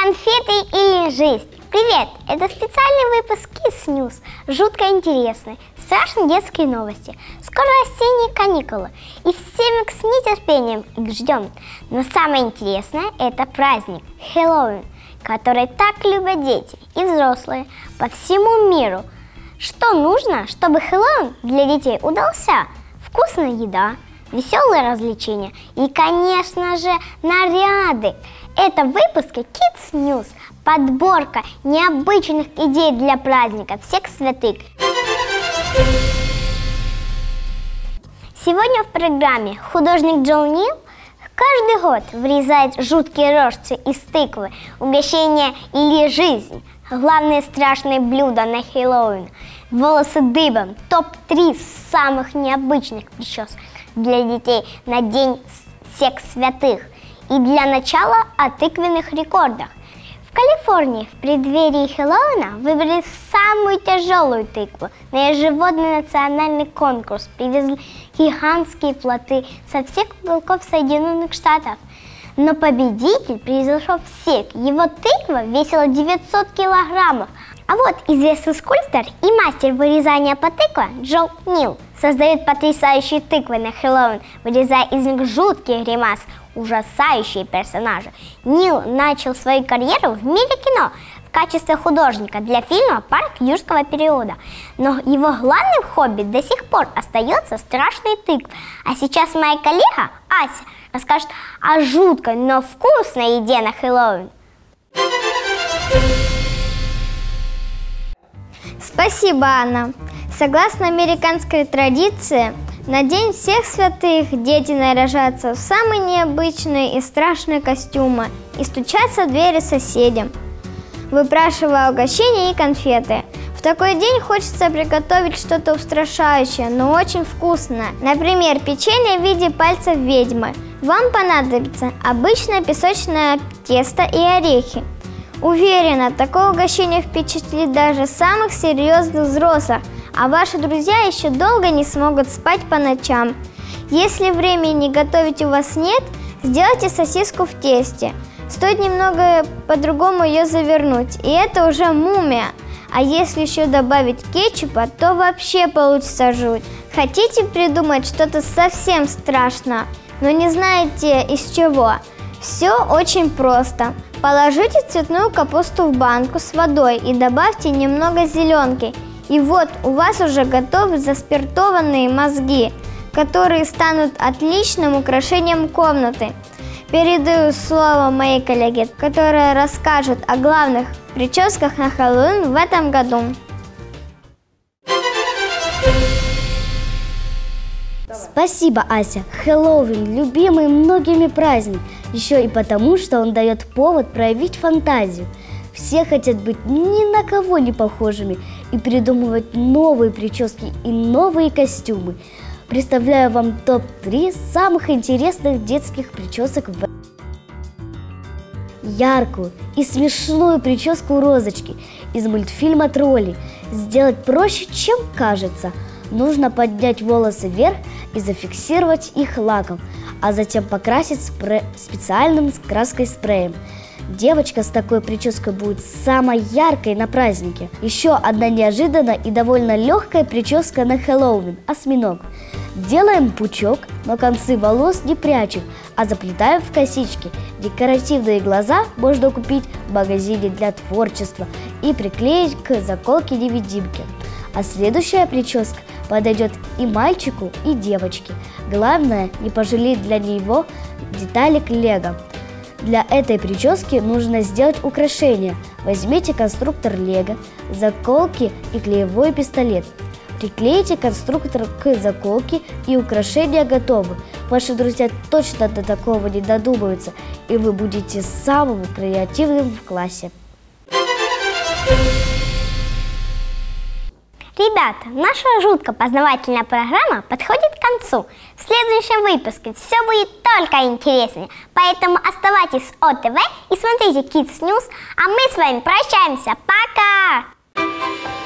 Конфеты или жизнь? Привет! Это специальный выпуск Kids News. Жутко интересные, страшные детские новости. Скоро осенние каникулы, и все мы с нетерпением их ждем. Но самое интересное – это праздник Хэллоуин, который так любят дети и взрослые по всему миру. Что нужно, чтобы Хэллоуин для детей удался? Вкусная еда, веселые развлечения и, конечно же, наряды. Это в выпуске Kids News. Подборка необычных идей для праздника всех святых. Сегодня в программе художник Джо Нил каждый год вырезает жуткие рожцы из тыквы, угощения или жизнь. Главные страшные блюда на Хэллоуин. Волосы дыбом. Топ-3 самых необычных причесок для детей на День всех святых. И для начала о тыквенных рекордах. В Калифорнии в преддверии Хэллоуина выбрали самую тяжелую тыкву. На ежегодный национальный конкурс привезли гигантские плоты со всех уголков Соединенных Штатов. Но победитель превзошел всех. Его тыква весила 900 килограммов. А вот известный скульптор и мастер вырезания по тыкве Джо Нил создает потрясающие тыквы на Хэллоуин, вырезая из них жуткие гримасы, ужасающие персонажи. Нил начал свою карьеру в мире кино в качестве художника для фильма «Парк юрского периода». Но его главным хобби до сих пор остается страшные тыквы. А сейчас моя коллега Ася расскажет о жуткой, но вкусной еде на Хэллоуин. Спасибо, Анна. Согласно американской традиции, на День всех святых дети наряжаются в самые необычные и страшные костюмы и стучатся в двери соседям, выпрашивая угощения и конфеты. В такой день хочется приготовить что-то устрашающее, но очень вкусное. Например, печенье в виде пальцев ведьмы. Вам понадобится обычное песочное тесто и орехи. Уверена, такое угощение впечатлит даже самых серьезных взрослых, а ваши друзья еще долго не смогут спать по ночам. Если времени готовить у вас нет, сделайте сосиску в тесте. Стоит немного по-другому ее завернуть, и это уже мумия. А если еще добавить кетчупа, то вообще получится жуть. Хотите придумать что-то совсем страшное, но не знаете из чего? Все очень просто. Положите цветную капусту в банку с водой и добавьте немного зеленки. И вот у вас уже готовы заспиртованные мозги, которые станут отличным украшением комнаты. Передаю слово моей коллеге, которая расскажет о главных прическах на Хэллоуин в этом году. Спасибо, Ася. Хэллоуин – любимый многими праздник, еще и потому, что он дает повод проявить фантазию. Все хотят быть ни на кого не похожими и придумывать новые прически и новые костюмы. Представляю вам топ-3 самых интересных детских причесок в яркую и смешную прическу Розочки из мультфильма «Тролли» сделать проще, чем кажется. Нужно поднять волосы вверх и зафиксировать их лаком, а затем покрасить специальным краской спреем. Девочка с такой прической будет самой яркой на празднике. Еще одна неожиданная и довольно легкая прическа на Хэллоуин – осьминог. Делаем пучок, но концы волос не прячем, а заплетаем в косички. Декоративные глаза можно купить в магазине для творчества и приклеить к заколке-невидимке. А следующая прическа подойдет и мальчику, и девочке. Главное, не пожалеть для него деталек лего. Для этой прически нужно сделать украшение. Возьмите конструктор лего, заколки и клеевой пистолет. Приклейте конструктор к заколке, и украшения готовы. Ваши друзья точно до такого не додумаются, и вы будете самым креативным в классе. Ребята, наша жутко познавательная программа подходит к концу. В следующем выпуске все будет только интереснее. Поэтому оставайтесь с ОТВ и смотрите Kids News, а мы с вами прощаемся. Пока!